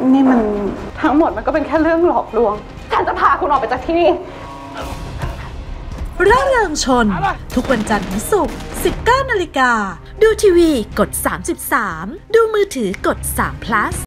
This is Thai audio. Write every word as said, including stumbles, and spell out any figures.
นี่มันทั้งหมดมันก็เป็นแค่เรื่องหลอกลวงฉันจะพาคุณออกไปจากที่นี่ร่าเริงชนทุกวันจันทร์ถึงศุกร์ สิบเก้านาฬิกา ดูทีวีกดสามสิบสามดูมือถือกดสาม plus